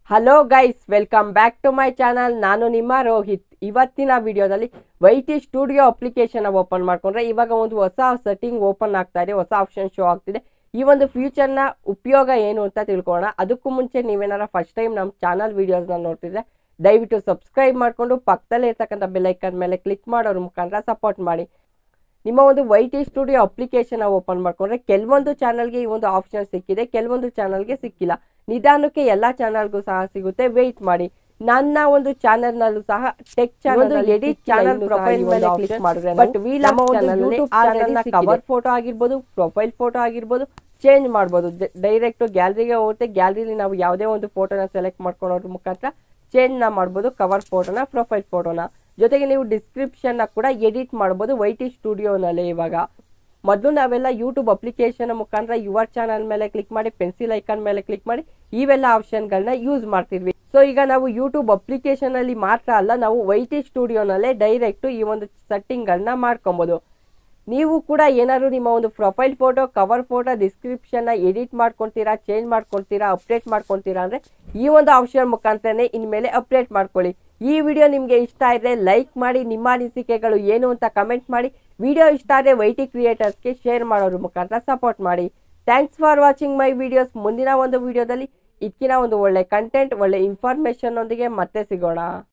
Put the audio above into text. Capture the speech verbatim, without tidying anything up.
Hello guys, welcome back to my channel. ನಾನು ನಿಮ್ಮ ರೋಹಿತ್. ಇವತ್ತಿನ ವಿಡಿಯೋದಲ್ಲಿ ವೈಟಿ ಸ್ಟುಡಿಯೋ ಅಪ್ಲಿಕೇಶನ್ ಓಪನ್ ಮಾಡ್ಕೊಂಡ್ರೆ ಇವಾಗ ಒಂದು ಹೊಸ ಸೆಟ್ಟಿಂಗ್ ಓಪನ್ ಆಗ್ತಾ ಇದೆ, ಹೊಸ ಆಪ್ಷನ್ ಶೋ ಆಗ್ತಿದೆ. ಈ ಒಂದು ಫ್ಯೂಚರ್ನ ಉಪಯೋಗ ಏನು ಅಂತ ತಿಳ್ಕೊಳ್ಳೋಣ. ಅದಕ್ಕೂ ಮುಂಚೆ ನೀವೇನಾರ ಫಸ್ಟ್ ಟೈಮ್ ನಮ್ಮ ಚಾನಲ್ ವಿಡಿಯೋಸ್ನ ನೋಡ್ತಿದ್ರೆ ದಯವಿಟ್ಟು ಸಬ್ಸ್ಕ್ರೈಬ್ ಮಾಡಿಕೊಂಡು ಪಕ್ಕದಲ್ಲೇ ಇರ್ತಕ್ಕಂಥ ಬೆಲ್ ಐಕಾನ್ ಮೇಲೆ ಕ್ಲಿಕ್ ಮಾಡೋರ ಮುಖಾಂತರ ಸಪೋರ್ಟ್ ಮಾಡಿ. ನಿಮ್ಮ ಒಂದು ವೈಟಿ ಸ್ಟುಡಿಯೋ ಅಪ್ಲಿಕೇಶನ್ ಓಪನ್ ಮಾಡ್ಕೊಂಡ್ರೆ ಕೆಲವೊಂದು ಚಾನಲ್ಗೆ ಈ ಒಂದು ಆಪ್ಷನ್ ಸಿಕ್ಕಿದೆ, ಕೆಲವೊಂದು ಚಾನಲ್ಗೆ ಸಿಕ್ಕಿಲ್ಲ. ನಿಧಾನಕ್ಕೆ ಎಲ್ಲ ಚಾನಲ್ಗೂ ಸಹ ಸಿಗುತ್ತೆ, ವೆಯ್ಟ್ ಮಾಡಿ. ನನ್ನ ಒಂದು ಚಾನೆಲ್ ನಲ್ಲೂ ಸಹ tech channel edit channel profile ಮೇಲೆ ಕ್ಲಿಕ್ ಮಾಡಿದ್ರೆ ಬಟ್ ನಮ್ಮ ಒಂದು ಯೂಟ್ಯೂಬ್ ಚಾನಲ್ ನ ಕವರ್ ಫೋಟೋ ಆಗಿರ್ಬೋದು, ಪ್ರೊಫೈಲ್ ಫೋಟೋ ಆಗಿರ್ಬೋದು ಚೇಂಜ್ ಮಾಡ್ಬೋದು. ಡೈರೆಕ್ಟ್ ಗ್ಯಾಲರಿಗೆ ಹೋಗುತ್ತೆ, ಗ್ಯಾಲರಿಲಿ ನಾವು ಯಾವುದೇ ಒಂದು ಫೋಟೋನ ಸೆಲೆಕ್ಟ್ ಮಾಡ್ಕೊಳ್ಳೋದ್ರ ಮುಖಾಂತರ ಚೇಂಜ್ ನ ಮಾಡ್ಬೋದು, ಕವರ್ ಫೋಟೋನ, ಪ್ರೊಫೈಲ್ ಫೋಟೋನ. ಜೊತೆಗೆ ನೀವು ಡಿಸ್ಕ್ರಿಪ್ಷನ್ ಕೂಡ ಎಡಿಟ್ ಮಾಡ್ಬೋದು ವೈಟಿ ಸ್ಟುಡಿಯೋನಲ್ಲಿ. ಇವಾಗ ಮೊದಲು ನಾವೆಲ್ಲ ಯೂಟ್ಯೂಬ್ ಅಪ್ಲಿಕೇಶನ್ ಮುಖಾಂತರ ಯುವರ್ ಚಾನಲ್ ಮೇಲೆ ಕ್ಲಿಕ್ ಮಾಡಿ, ಪೆನ್ಸಿಲ್ ಐಕಾನ್ ಮೇಲೆ ಕ್ಲಿಕ್ ಮಾಡಿ ಇವೆಲ್ಲ ಆಪ್ಷನ್ಗಳನ್ನ ಯೂಸ್ ಮಾಡ್ತಿದ್ವಿ. ಸೊ ಈಗ ನಾವು ಯೂಟ್ಯೂಬ್ ಅಪ್ಲಿಕೇಶನ್ ಅಲ್ಲಿ ಮಾತ್ರ ಅಲ್ಲ, ನಾವು ವೈಟಿ ಸ್ಟುಡಿಯೋನಲ್ಲೇ ಡೈರೆಕ್ಟ್ ಈ ಒಂದು ಸೆಟ್ಟಿಂಗ್ಗಳನ್ನ ಮಾಡ್ಕೊಬೋದು. ನೀವು ಕೂಡ ಏನಾದ್ರು ನಿಮ್ಮ ಒಂದು profile photo, cover photo, description edit ಮಾಡ್ಕೊಳ್ತೀರಾ, ಚೇಂಜ್ ಮಾಡ್ಕೊಳ್ತೀರಾ, ಅಪ್ಡೇಟ್ ಮಾಡ್ಕೊಳ್ತೀರಾ ಅಂದ್ರೆ ಈ ಒಂದು ಆಪ್ಷನ್ ಮುಖಾಂತರನೇ ಇನ್ಮೇಲೆ ಅಪ್ಡೇಟ್ ಮಾಡ್ಕೊಳ್ಳಿ. ಈ ವಿಡಿಯೋ ನಿಮಗೆ ಇಷ್ಟ ಇದ್ರೆ ಲೈಕ್ ಮಾಡಿ, ನಿಮ್ಮ ಅನಿಸಿಕೆಗಳು ಏನು ಅಂತ ಕಮೆಂಟ್ ಮಾಡಿ. ವಿಡಿಯೋ ಇಷ್ಟ ಆದರೆ ವೈಟಿ ಕ್ರಿಯೇಟರ್ಸ್ಗೆ ಶೇರ್ ಮಾಡೋದ್ರ ಮುಖಾಂತರ ಸಪೋರ್ಟ್ ಮಾಡಿ. Thanks for watching my videos. ಮುಂದಿನ ಒಂದು ವಿಡಿಯೋದಲ್ಲಿ ಇದಕ್ಕಿನ ಒಂದು ಒಳ್ಳೆ ಕಂಟೆಂಟ್, ಒಳ್ಳೆ ಇನ್ಫಾರ್ಮೇಶನ್ ಒಂದಿಗೆ ಮತ್ತೆ ಸಿಗೋಣ.